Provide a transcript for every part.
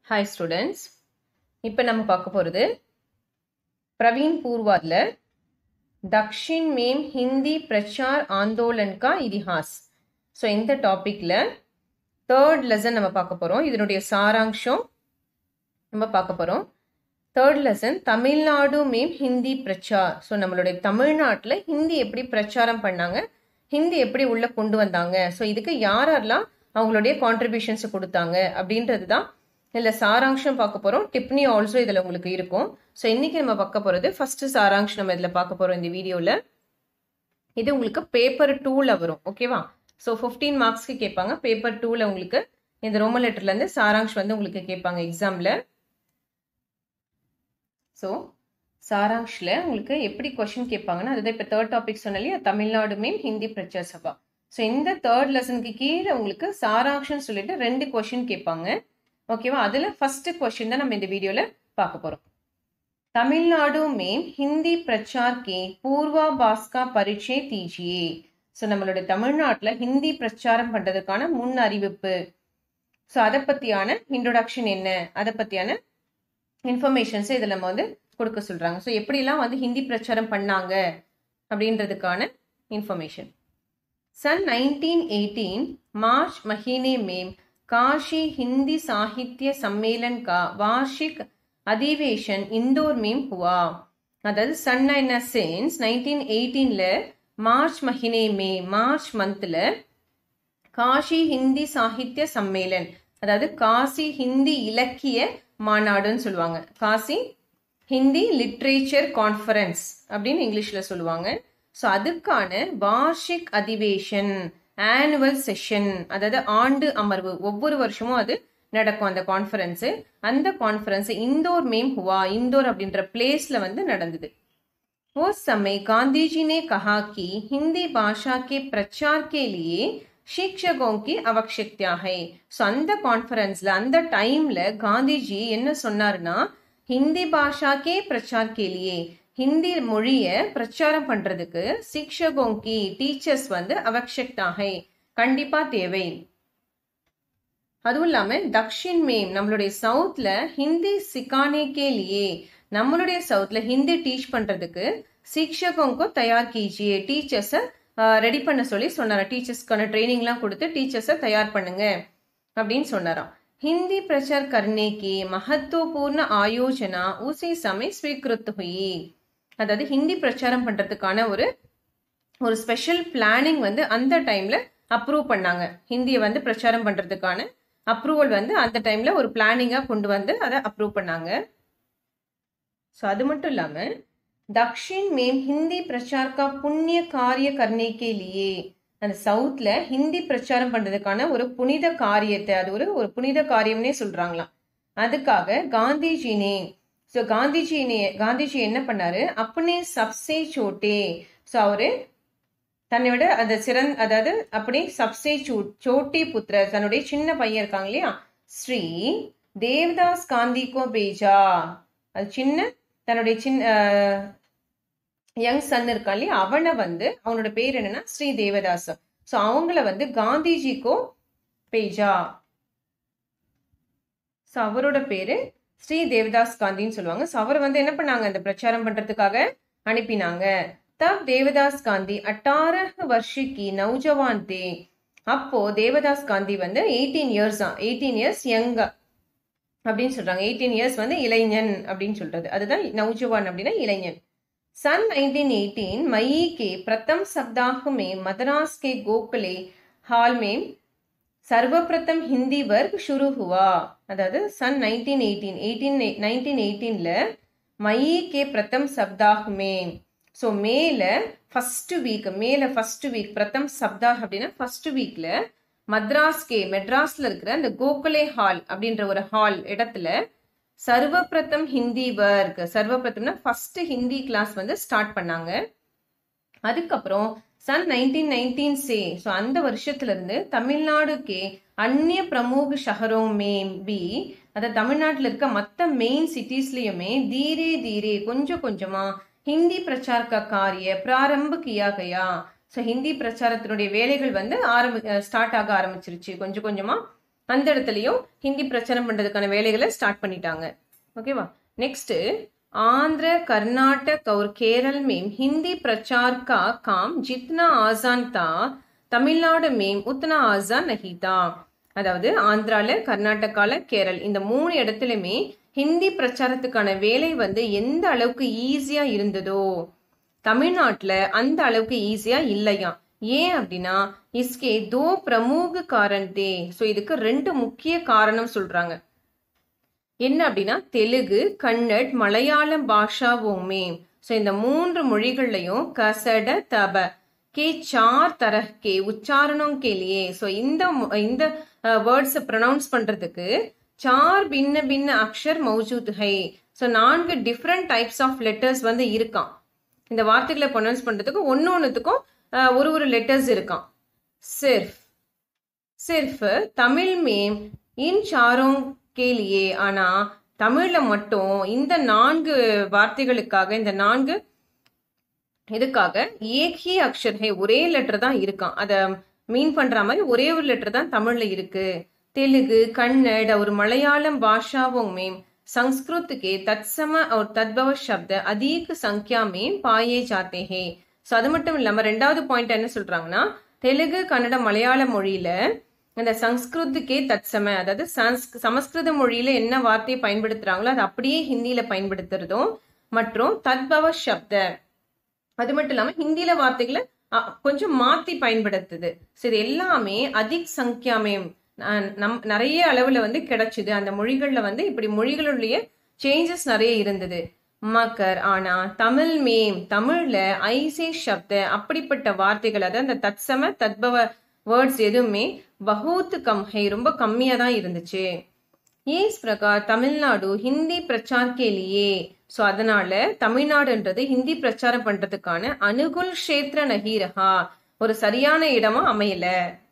Hi students. இப்போ நம்ம பார்க்க போறது प्रवीण पूर्वार्ध दक्षिण में हिंदी प्रचार आंदोलन का इतिहास. सो இந்த டாபிக்ல थर्ड लेसन நம்ம பார்க்க போறோம். இதனுடைய சாராம்சம் நம்ம பார்க்க போறோம். थर्ड लेसन தமிழ்நாடு में हिंदी प्रचार. சோ நம்மளுடைய தமிழ்நாட்டுல ஹிந்தி எப்படி பிரச்சாரம் பண்ணாங்க, ஹிந்தி எப்படி உள்ள கொண்டு வந்தாங்க, சோ இதுக்கு யாரெல்லாம் அவங்களுடைய கான்ட்ரிபியூஷன்ஸ் கொடுத்தாங்க அப்படின்றது தான் இல்ல சாராம்சம் பார்க்க போறோம். டிப்னி ஆல்சோ இதுல உங்களுக்கு இருக்கும். சோ இன்னைக்கு நம்ம பார்க்க போறது ஃபர்ஸ்ட் சாராம்சம் நம்ம இதுல பார்க்க போறோம் இந்த வீடியோல. இது உங்களுக்கு பேப்பர் 2ல வரும். ஓகேவா? சோ 15 மார்க்ஸ்க்கு கேட்பாங்க. பேப்பர் 2ல உங்களுக்கு இந்த ரோமன் லெட்டர்ல இருந்து சாராம்சம் வந்து உங்களுக்கு கேட்பாங்க எக்ஸாம்ல. சோ சாராம்ஷ்ல உங்களுக்கு எப்படி क्वेश्चन கேட்பாங்கன்னா, அதுதான் இப்ப தேர்ட் டாபிக் சொன்னலையா, தமிழ்நாடு में हिंदी प्रचार सभा. சோ இந்த தேர்ட் லெசனுக்கு கீழே உங்களுக்கு சாராம்சம் சொல்லிட்டு 2 क्वेश्चन கேட்பாங்க. ஓகேவா? அதுல ஃபர்ஸ்ட் क्वेश्चन தான் நம்ம இந்த வீடியோல பார்க்க போறோம். तमिलनाडु में हिंदी प्रचार के पूर्वाभास का परिचय दीजिए. சோ நம்மளுடைய தமிழ்நாட்டுல ஹிந்தி பிரச்சாரம் பண்றதுக்கான முன் அறிவிப்பு, சோ அதை பத்தியான இன்ட்ரோடக்ஷன் என்ன, அதை பத்தியான இன்ஃபர்மேஷன்ஸ் இதுல நம்ம வந்து கொடுக்க சொல்றாங்க. சோ எப்படிலாம் வந்து ஹிந்தி பிரச்சாரம் பண்ணாங்க அப்படின்றதுக்கான இன்ஃபர்மேஷன். सन 1918 मार्च महीने में काशी हिंदी साहित्य सम्मेलन का वार्षिक अधिवेशन इंदौर में हुआ. अदाद सन इन सेंस 1918ல மார்ச் மஹினே மே மார்ச் மந்த்ல காஷி ஹிந்தி சாகித்ய சம்மேளன், அதாவது காசி ஹிந்தி இலக்கிய மாநாடுன்னு சொல்லுவாங்க. காசி ஹிந்தி லிட்ரேச்சர் கான்ஃபரன்ஸ் அப்படின்னு இங்கிலீஷ்ல சொல்லுவாங்க. ஸோ அதுக்கான வார்ஷிக் அதிவேஷன், ஆனுவல் செஷன், அதாவது ஆண்டு அமர்வு, ஒவ்வொரு வருஷமும் அது நடக்கும் அந்த கான்ஃபரன்ஸ். அந்த கான்ஃபரன்ஸ் இந்தோர் மேம் ஹுவா, இந்தோர் அப்படின்ற பிளேஸ்ல வந்து நடந்தது. उस समय गांधी जी ने कहा कि हिंदी भाषा के प्रचार के लिए शिक्षकों की आवश्यकता है. ஸோ அந்த கான்ஃபரன்ஸ்ல அந்த டைம்ல காந்திஜி என்ன சொன்னார்னா, ஹிந்தி பாஷா கே பிரச்சார் கே லியே, ஹிந்தி மொழிய பிரச்சாரம் பண்றதுக்கு சிக்ஷகோங்கி டீச்சர்ஸ் வந்து அவசியக்தாகை, கண்டிப்பா தேவை. அதுவும் இல்லாம தக்ஷின் மேம் நம்மளுடைய சவுத்ல ஹிந்தி சிக்கானே கே லியே, நம்மளுடைய சவுத்ல ஹிந்தி டீச் பண்றதுக்கு சிக்ஷகோங்கோ தயார் கீஜியே, டீச்சர்ஸை ரெடி பண்ண சொல்லி சொன்னாரா. டீச்சர்ஸ்க்கான ட்ரைனிங்லாம் கொடுத்து டீச்சர்ஸை தயார் பண்ணுங்க அப்படின்னு சொன்னாராம். हिंदी प्रचार करने की महत्वपूर्ण आयोजना उसी समय स्वीकृत हुई. அதாவது ஹிந்தி பிரச்சாரம் பண்றதுக்கான ஒரு ஸ்பெஷல் பிளானிங் வந்து அந்த டைம்ல அப்ரூவ் பண்ணாங்க. ஹிந்தியை வந்து பிரச்சாரம் பண்றதுக்கான அப்ரூவல் வந்து அந்த டைம்ல ஒரு பிளானிங்கா கொண்டு வந்து அதை அப்ரூவ் பண்ணாங்க. ஸோ அது மட்டும் இல்லாம दक्षिण में हिंदी प्रचार का पुण्य कार्य करने के लिए, அந்த சவுத்ல ஹிந்தி பிரச்சாரம் பண்றதுக்கான ஒரு புனித காரியத்தை, அது ஒரு புனித காரியம்னே சொல்றாங்களாம். அதுக்காக காந்திஜினே, ஸோ காந்திஜி என்ன பண்ணாரு, அப்பனே சப்சே சோட்டே, ஸோ அவரு தன்னோட அந்த அதாவது அப்படி சப்சே சோட்டி புத்திர, தன்னுடைய சின்ன பையன் இருக்காங்க இல்லையா, ஸ்ரீ தேவதாஸ் காந்தி கோ பேஜா, அது சின்ன தன்னுடைய யங் சன் இருக்கான் இல்லையா, அவனை வந்து அவனோட பேர் என்னன்னா ஸ்ரீ தேவதாஸ். ஸோ அவங்கள வந்து காந்திஜிக்கோ பேஜா, ஸோ அவரோட பேரு ஸ்ரீ தேவதாஸ் காந்தின்னு சொல்லுவாங்க. ஸோ அவர் வந்து என்ன பண்ணாங்க, அந்த பிரச்சாரம் பண்றதுக்காக அனுப்பினாங்க. தப் தேவதாஸ் காந்தி 18 वर्ष की नौजवान थे. அப்போ தேவதாஸ் காந்தி வந்து 18 இயர்ஸ் தான், 18 இயர்ஸ் யங் அப்படின்னு சொல்றாங்க. 18 இயர்ஸ் வந்து இளைஞன் அப்படின்னு சொல்றது, அதுதான் நௌஜவான் அப்படின்னா இளைஞன். सन 1918 मई के प्रथम सप्ताह में मद्रास के गोखले हॉल में सर्वप्रथम हिंदी वर्ग शुरू हुआ. अदाவது सन 1918ல मई के प्रथम सप्ताह में, ஸோ மேல ஃபர்ஸ்ட் வீக் பிரதம் சப்தாஹ் அப்படின்னா ஃபர்ஸ்ட் வீக்ல மெட்ராஸ்ல இருக்கிற அந்த கோகலே ஹால் அப்படின்ற ஒரு ஹால் இடத்துல சர்வப்பிரதம் ஹிந்தி வர்க், சர்வப்பிரதம்னா ஃபர்ஸ்ட் ஹிந்தி கிளாஸ் வந்து ஸ்டார்ட் பண்ணாங்க. அதுக்கப்புறம் सन 1919 से, ஸோ அந்த வருஷத்துல இருந்து தமிழ்நாடு கே அந்நிய பிரமுக ஷஹரோं में भी, அதாவது தமிழ்நாட்டில் இருக்க மற்ற மெயின் சிட்டிஸ்லயுமே தீரே தீரே கொஞ்சம் கொஞ்சமா ஹிந்தி பிரச்சார காரிய பிராரம்ப கியா கயா. ஸோ ஹிந்தி பிரச்சாரத்தினுடைய வேலைகள் வந்து ஸ்டார்ட் ஆக ஆரம்பிச்சிருச்சு, கொஞ்சம் கொஞ்சமா அந்த இடத்துலயும் ஹிந்தி பிரச்சாரம் பண்றதுக்கான வேலைகளை ஸ்டார்ட் பண்ணிட்டாங்க. ஓகேவா? நெக்ஸ்ட், आंध्र कर्नाटक और केरल में हिंदी प्रचार का काम जितना आसान था तमिलनाडु में उतना आसान नहीं था. அதாவது ஆந்திரால, கர்நாடகால, கேரள் இந்த 3 இடத்துலயுமே ஹிந்தி பிரச்சாரத்துக்கான வேலை வந்து எந்த அளவுக்கு ஈஸியா இருந்ததோ தமிழ்நாட்டுல அந்த அளவுக்கு ஈஸியா இல்லையா. ஏன் அப்படின்னா इसके दो प्रमुख कारण थे. சோ இதுக்கு 2 முக்கிய காரணம் சொல்றாங்க. என்ன அப்படின்னா தெலுங்கு, கன்னட், மலையாளம் பாஷாவோமே. ஸோ இந்த 3 மொழிகள்லையும் கசட தப கே 4 तरह के உச்சாரணம் के लिए. ஸோ இந்த வேர்ட்ஸ் ப்ரொனவுன்ஸ் பண்றதுக்கு 4 भिन्न भिन्न அக்ஷர் மௌஜூத் ஹை. So 4 different types of letters வந்து இருக்கான். இந்த வார்த்தைகளை ப்ரொனவுன்ஸ் பண்றதுக்கு ஒன்னொன்னுத்துக்கும் ஒரு லெட்டர்ஸ் இருக்கான். சிர்ஃப் தமிழ் மேம் இன் சாரோங் கேலியே. ஆனா தமிழ்ல மட்டும் இந்த 4 வார்த்தைகளுக்காக, இந்த 4 இதுக்காக ஏக் ஹி அக்ஷர் ஹை, ஒரே லெட்டர் தான் இருக்கான். அத மீன் பண்ற மாதிரி ஒரே ஒரு லெட்டர் தான் தமிழ்ல இருக்கு. தெலுங்கு, கன்னட और मलयालम भाषाओं में संस्कृत के तत्सम और तद्भव शब्द अधिक संख्या में पाए जाते हैं. ஸோ அது மட்டும் இல்லாம 2வது பாயிண்ட் என்ன சொல்றாங்கன்னா, தெலுங்கு, கன்னட, மலையாள மொழியில இந்த சம்ஸ்கிருத்துக்கே தத்சம, அதாவது சமஸ்கிருத மொழியில என்ன வார்த்தையை பயன்படுத்துறாங்களோ அது அப்படியே ஹிந்தியில பயன்படுத்துறதும், மற்றும் தத்பவ சப்த, அது மட்டும் இல்லாம ஹிந்தியில வார்த்தைகளை கொஞ்சம் மாத்தி பயன்படுத்துது. ஸோ இது எல்லாமே அதிக் சங்கியாமே நிறைய அளவுல வந்து கிடைச்சுது. அந்த மொழிகள்ல வந்து இப்படி மொழிகளுடைய சேஞ்சஸ் நிறைய இருந்தது. மக்கர் ஆனா தமிழ் மேம், தமிழ்ல ஐசே சப்த அப்படிப்பட்ட வார்த்தைகள், அதாவது அந்த தத்சம தத்பவ வேர்ட்ஸ் எதுவுமே பஹூத் கம் ஹை, ரொம்ப கம்மியா தான் இருந்துச்சு. இஸ் பிரகார் தமிழ்நாடு ஹிந்தி பிரச்சார் கேலியே. ஸோ அதனால தமிழ்நாடுன்றது ஹிந்தி பிரச்சாரம் பண்றதுக்கான அனுகுல் கஷேத்திர நகீரஹா, ஒரு சரியான இடமா அமையல.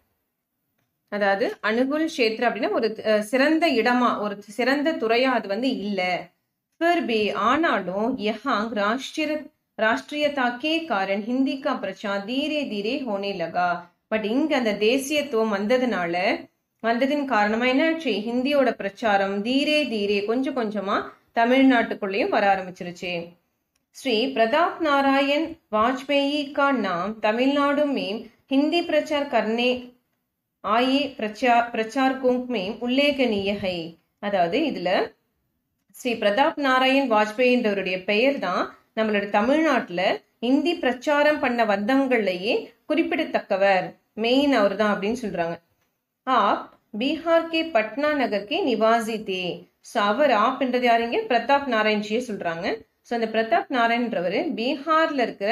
அதாவது அனுகுல் கஷேத்திர அப்படின்னா ஒரு சிறந்த இடமா, ஒரு சிறந்த துறையா அது வந்து இல்ல. फिर भी ஆனாலும் यहाँ राष्ट्रीयता के कारण हिंदी का प्रचार धीरे धीरे होने लगा. பட் இங்க அந்த தேசியத்துவம் வந்ததின் காரணமா என்னாச்சு, ஹிந்தியோட பிரச்சாரம் தீரே தீரே கொஞ்சம் கொஞ்சமா தமிழ்நாட்டுக்குள்ளேயும் வர ஆரம்பிச்சிருச்சு. श्री प्रताप नारायण वाजपेयी का नाम तमिलनाडु में हिंदी प्रचार करने आए प्रचारकों में उल्लेखनीय है. அதாவது இதுல ஸ்ரீ பிரதாப் நாராயண் வாஜ்பேயின்றவருடைய பெயர் தான் நம்மளோட தமிழ்நாட்டுல இந்தி பிரச்சாரம் பண்ண வந்தவங்களையே குறிப்பிடத்தக்கவர், மெயின் அவர் தான் அப்படின்னு சொல்றாங்க. ஆப் பீகார் கே பட்னா நகர் கே நிவாசி தே. ஸோ அவர் ஆப்ன்றது யாருங்க, பிரதாப் நாராயண்ஜியே சொல்றாங்க. ஸோ அந்த பிரதாப் நாராயண்ன்றவர் பீகார்ல இருக்கிற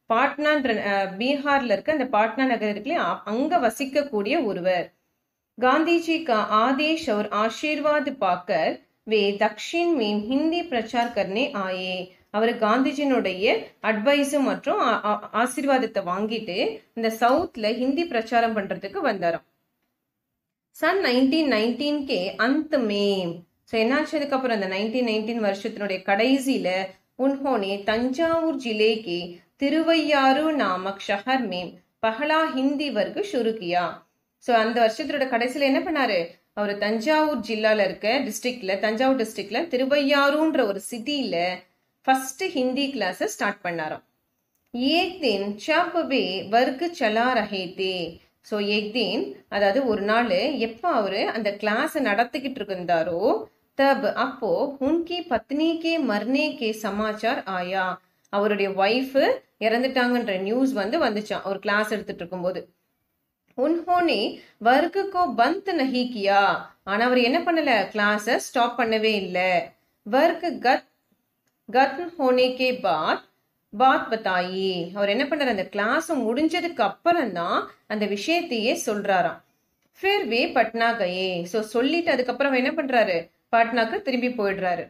அந்த பாட்னா நகர் இருக்குல்லையா, அங்க வசிக்கக்கூடிய ஒருவர். காந்திஜி கா ஆதேஷ் और आशीर्वाद पाकर वे दक्षिण में हिंदी प्रचार करने आए. அவர் காந்திஜினுடைய அட்வைஸ் மற்றும் ஆசீர்வாதத்தை வாங்கிட்டு இந்த சவுத்ல ஹிந்தி பிரச்சாரம் பண்றதுக்கு வந்தாராம். சன் 1919 கே अंत में. ஸோ என்னாச்சு அதுக்கப்புறம் அந்த 1919 வருஷத்தினுடைய கடைசியில उन्होंने तंजावुर जिले के तिरुवैयारू नामक शहर में पहला हिंदी वर्ग शुरू किया. ஸோ அந்த வருஷத்தோட கடைசியில என்ன பண்ணாரு, அவர் தஞ்சாவூர் ஜில்லால இருக்க தஞ்சாவூர் டிஸ்ட்ரிக்ட்ல திருவையாறுன்ற ஒரு சிட்டியில ஃபர்ஸ்ட் ஹிந்தி கிளாஸ் ஸ்டார்ட் பண்ணாராம். ஏக் தின் ஜப் வே வர்க் சலா ரஹே தே. ஸோ ஏக் தின் அதாவது ஒரு நாள் எப்ப அவரு அந்த கிளாஸ் நடத்திக்கிட்டு இருந்தாரோ, தப் அப்போ உன்கி பத்னி கே மர்னே கே சமாச்சார் ஆயா, அவருடைய ஒய்ஃப் இறந்துட்டாங்கன்ற நியூஸ் வந்துச்சான் அவர் கிளாஸ் எடுத்துட்டு இருக்கும்போது. उन्होंने वर्ग को बंद नहीं किया. ஆனா அவர் என்ன பண்ணல, கிளாஸ ஸ்டாப் பண்ணவே இல்ல. वर्ग खत्म होने के बाद बात बताई. அவர் என்ன பண்ணாரு, அந்த கிளாஸ் முடிஞ்சதுக்கு அப்புறம் தான் அந்த விஷயத்தையே சொல்றாராம். फिर वे पटना गए. சோ சொல்லிட்டு அதுக்கப்புறம் என்ன பண்றாரு, पटनाக்கு திரும்பி போயிடுறாரு.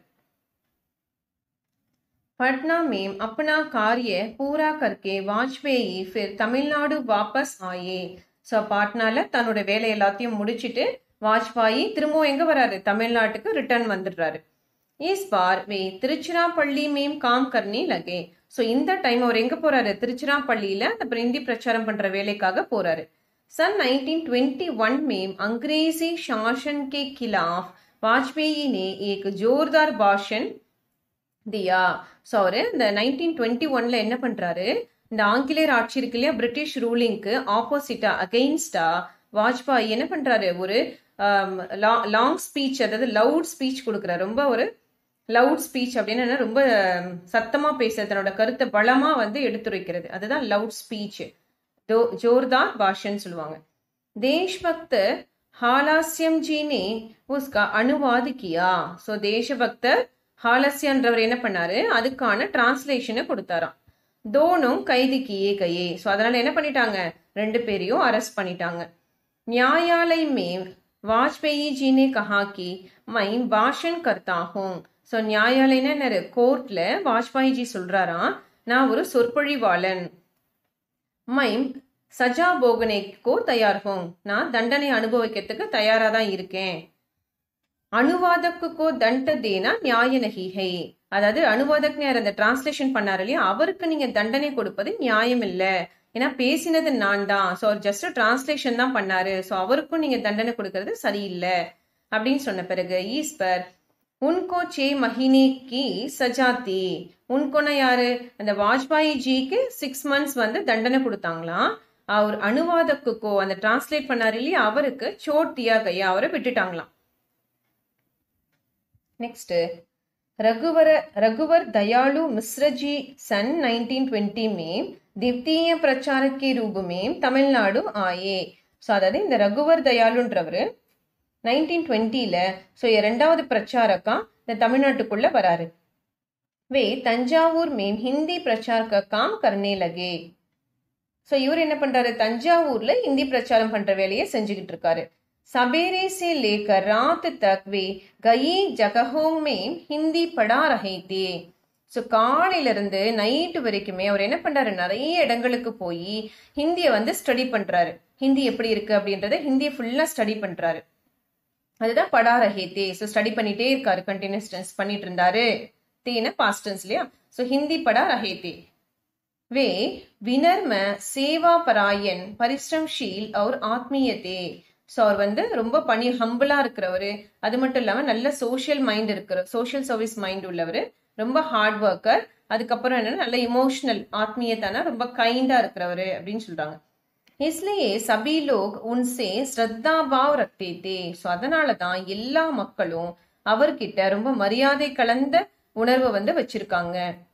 पटना में अपना कार्य पूरा करके वाजपेयी फिर तमिलनाडु वापस आए. ஸோ பாட்னால தன்னோட வேலை எல்லாத்தையும் முடிச்சுட்டு வாஜ்பாயி திரும்பவும் எங்க வராரு, தமிழ்நாட்டுக்கு ரிட்டர்ன் வந்துடுறாரு. இஸ் பார் வே திருச்சிராப்பள்ளி மேம் காம் கர்னே லகே. ஸோ இந்த டைம் அவர் எங்க போறாரு, திருச்சிராப்பள்ளியில அப்புறம் இந்தி பிரச்சாரம் பண்ற வேலைக்காக போறாரு. सन 1921 में अंग्रेजी शासन के खिलाफ वाजपेयी ने एक जोरदार भाषण தியா. ஸோ அவரு இந்த 1921ல என்ன பண்றாரு, இந்த ஆங்கிலேயர் ஆட்சி இருக்கு இல்லையா, பிரிட்டிஷ் ரூலிங்க்கு ஆப்போசிட்டா அகெயின்ஸ்டா வாஜ்பாய் என்ன பண்றாரு, ஒரு லாங் ஸ்பீச், அதாவது லவுட் ஸ்பீச் கொடுக்குறாரு. ரொம்ப ஒரு லவுட் ஸ்பீச் அப்படின்னு ரொம்ப சத்தமா பேசுறது, தன்னோட கருத்தை பலமா வந்து எடுத்துரைக்கிறது, அதுதான் லவுட் ஸ்பீச், ஜோர்தார் பாஷன் சொல்லுவாங்க. தேஷ்பக்த ஹாலாஸ்யம் ஜி நே உஸ்கா அனுவாத் கியா. ஸோ தேசபக்தர் ஹாலஸ்யன்றவர் என்ன பண்ணாரு, அதுக்கான டிரான்ஸ்லேஷனை கொடுத்தாராம். தோனும் கைது கியே கையே. ஸோ அதனால என்ன பண்ணிட்டாங்க, ரெண்டு பேரையும் அரெஸ்ட் பண்ணிட்டாங்க. நியாயாலய் में वाजपेयी जी ने कहा कि मैं भाषण करता हूँ. ஸோ நியாயாலயம்னா என்ன, கோர்ட்ல வாஜ்பாய் ஜி சொல்றாராம், நான் ஒரு சொற்பொழிவாளன். मैं सजा भोगने को तैयार हूँ. நான் தண்டனை அனுபவிக்கிறதுக்கு தயாரா தான் இருக்கேன். அனுவாதக்கு தண்ட தேனா நியாய நஹி ஹை. அதாவது அனுவாதக் யார், அந்த டிரான்ஸ்லேஷன் பண்ணாரு இல்லையா, அவருக்கு நீங்க தண்டனை கொடுப்பது நியாயம் இல்ல, ஏன்னா பேசினது நான் தான். ஸோ அவர் ஜஸ்ட் டிரான்ஸ்லேஷன் தான் பண்ணாரு, ஸோ அவருக்கும் நீங்க தண்டனை கொடுக்கறது சரியில்லை அப்படின்னு சொன்ன பிறகு ஈஸ்வர் உன்கோ 6 மஹீனே கி சஜா தி. உன்கோனா யாரு, அந்த வாஜ்பாய் ஜிக்கு 6 months வந்து தண்டனை கொடுத்தாங்களாம். அவர் அனுவாதக்குக்கோ அந்த டிரான்ஸ்லேட் பண்ணாரு இல்லையா, அவருக்கு சோட் தியா கையா, அவரை விட்டுட்டாங்களாம். नेक्स्ट रघुवर दयालु मिश्र जी सन 1920 में द्वितीय प्रचारक के रूप में तमिलनाडु आए. ஸோ அதாவது இந்த ரகுவர் தயாளுன்றவர் 1920ல ஸோ இரண்டாவது பிரச்சாரக்கா இந்த தமிழ்நாட்டுக்குள்ள வராரு. வே தஞ்சாவூர் में हिंदी प्रचार का काम करने लगे. ஸோ இவர் என்ன பண்றாரு, தஞ்சாவூர்ல ஹிந்தி பிரச்சாரம் பண்ற வேலையை செஞ்சுக்கிட்டு இருக்காரு. सवेरे से लेकर रात तक वे कई जगहों में हिंदी पढ़ा रहे थे. ஸோ காலையில இருந்து நைட்டு வரைக்குமே அவர் என்ன பண்றாரு, நிறைய இடங்களுக்கு போய் ஹிந்தியை வந்து ஸ்டடி பண்றாரு. ஹிந்தி எப்படி இருக்கு அப்படின்றத ஹிந்தியை ஃபுல்லா ஸ்டடி பண்றாரு. அதுதான் படா ரஹே தே. ஸோ ஸ்டடி பண்ணிட்டே இருக்காரு, கண்டினியூஸ் டென்ஸ் பண்ணிட்டு இருந்தாரு. தேன பாஸ்ட் டென்ஸ் இல்லையா. ஸோ ஹிந்தி படா ரஹே தே. வே வினர்ம சேவா பராயன் பரிஸ்ரம்ஷீல் और ஆத்மீய தே. ஸோ அவர் வந்து ரொம்ப ஹம்பிளா இருக்கிறவரு, அது மட்டும் இல்லாம நல்ல சோஷியல் மைண்ட் இருக்கிற, சோஷியல் சர்வீஸ் மைண்ட் உள்ளவர், ரொம்ப ஹார்ட் ஒர்க்கர், அதுக்கப்புறம் என்னன்னா நல்ல இமோஷனல் ஆத்மீயத்தான ரொம்ப கைண்டா இருக்கிறவரு அப்படின்னு சொல்றாங்க. इसलिए सभी लोग उनसे श्रद्धा भाव रखते थे. ஸோ அதனாலதான் எல்லா மக்களும் அவர்கிட்ட ரொம்ப மரியாதை கலந்த உணர்வை வந்து வச்சிருக்காங்க.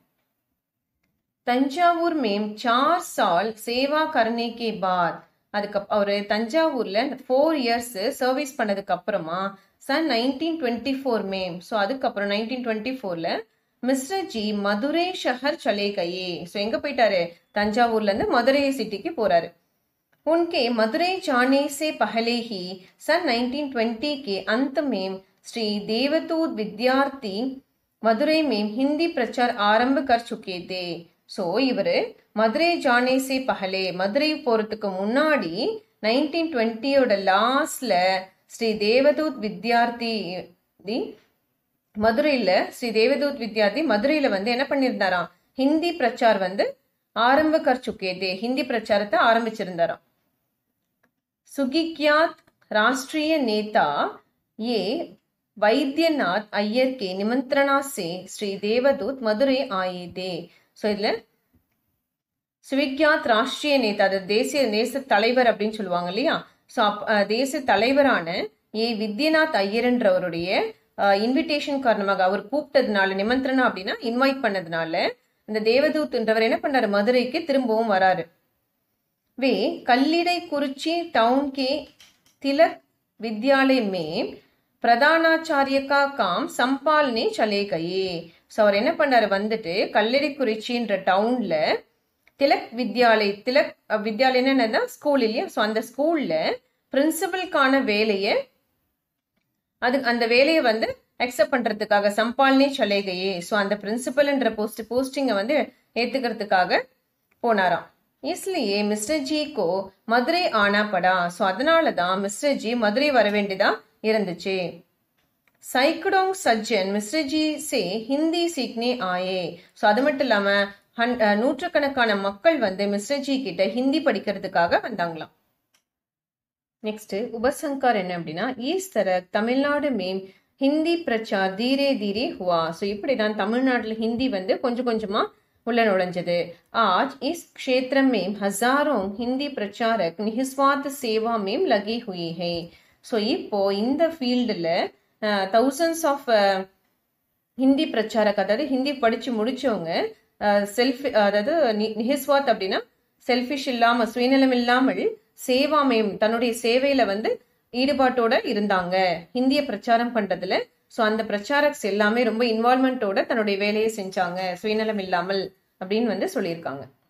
தஞ்சாவூர் में 4 साल सेवा करने के बाद, அதுக்கு அவரு தஞ்சாவூர்ல 4 years சர்வீஸ் பண்ணதுக்கு அப்புறமா சன் 1924 में, ஸோ அதுக்கப்புறம் 1924ல மிஸ்டர் ஜி மதுரை ஷஹர் சலே கயே. ஸோ எங்க போயிட்டாரு, தஞ்சாவூர்ல இருந்து மதுரை சிட்டிக்கு போறாரு. उनके मदुरै जाने से पहले ही सन 1920 के अंत में श्री देवदूत विद्यार्थी मदुरै में हिंदी प्रचार आरंभ कर चुके थे. ஸோ இவரு மதுரை ஜானே சே பஹலே, மதுரை போறதுக்கு முன்னாடி 1920யோட லாஸ்ட்ல ஸ்ரீ தேவதூத் வித்யார்த்தி மதுரையில, ஸ்ரீ தேவதூத் வித்யார்த்தி மதுரையில வந்து என்ன பண்ணியிருந்தாராம், ஹிந்தி பிரச்சார் வந்து ஆரம்ப கர் சுக்கே தே, ஹிந்தி பிரச்சாரத்தை ஆரம்பிச்சிருந்தாராம். सुगिख्यात राष्ट्रीय नेता ये वैद्यनाथ अय्यर के निमंत्रणा से श्री देवदूत मदुரை आए थे. ஸோ இதுல சுவிக்யாத் ராஷ்டிரிய நேதா, அது தேச தலைவர் அப்படின்னு சொல்லுவாங்க இல்லையா. ஸோ தேச தலைவரான ஏ வித்யநாத் ஐயர்ன்றவருடைய இன்விடேஷன் காரணமாக, அவர் கூப்பிட்டதுனால, நிமந்திரணா அப்படின்னா இன்வைட் பண்ணதுனால, இந்த தேவதூத்ன்றவர் என்ன பண்ணாரு, மதுரைக்கு திரும்பவும் வராரு. वे कल्लिडை குறிச்சி टाउन के तिलक विद्यालय में प्रधानाचार्य का काम संभालने चले गए. ஸோ அவர் என்ன பண்ணாரு, வந்துட்டு கல்லிடை குறிச்சின்ற டவுன்ல திலக் வித்யாலயம் என்னதான் ஸ்கூல் இல்லையா, ஸோ அந்த ஸ்கூல்ல பிரின்சிபலுக்கான வேலையை, அந்த வேலையை வந்து அக்செப்ட் பண்றதுக்காக சம்பால்னே சலேகையே, ஸோ அந்த பிரின்சிபல்ன்ற போஸ்டிங்கை வந்து ஏத்துக்கிறதுக்காக போனாராம். इसलिए मिस्टर जी को मदुரை आना पड़ा. ஸோ அதனால தான் மிஸ்டர் ஜி மதுரை வர வேண்டியதா இருந்துச்சு. सैकड़ों सज्जन मिस्टर जी से हिंदी सीखने आए. ஸோ அது மட்டும் இல்லாம நூற்றுக்கணக்கான மக்கள் வந்து மிஸ்டர் ஜி கிட்ட ஹிந்தி படிக்கிறதுக்காக வந்தாங்களாம். நெக்ஸ்ட் உபசங்கார் என்ன அப்படின்னா ஈஸ் தரக் தமிழ்நாடு மேம் ஹிந்தி பிரச்சார் தீரே தீரே ஹுவா. ஸோ இப்படிதான் தமிழ்நாட்டில் ஹிந்தி வந்து கொஞ்சம் கொஞ்சமா உள்ள நுழைஞ்சது. ஆஜ் இஸ் க்ஷேத்ரம் மேம் ஹசாரோं ஹிந்தி பிரச்சாரக் நிஹிஸ்வார்த் சேவா மேம் லகி ஹுயி ஹை. ஸோ இப்போ இந்த ஃபீல்டில் தௌசண்ட்ஸ் ஆஃப் ஹிந்தி பிரச்சாரக், அதாவது ஹிந்தி படிச்சு முடிச்சவங்க அதாவது நிஹிஸ்வாத் அப்படின்னா செல்ஃபிஷ் இல்லாம சுயநலம் இல்லாமல் சேவாமயம் தன்னுடைய சேவையில வந்து ஈடுபாட்டோட இருந்தாங்க ஹிந்திய பிரச்சாரம் பண்றதுல. ஸோ அந்த பிரச்சாரக்ஸ் எல்லாமே ரொம்ப இன்வால்மெண்டோட தன்னுடைய வேலையை செஞ்சாங்க சுயநலம் இல்லாமல் அப்படின்னு வந்து சொல்லியிருக்காங்க.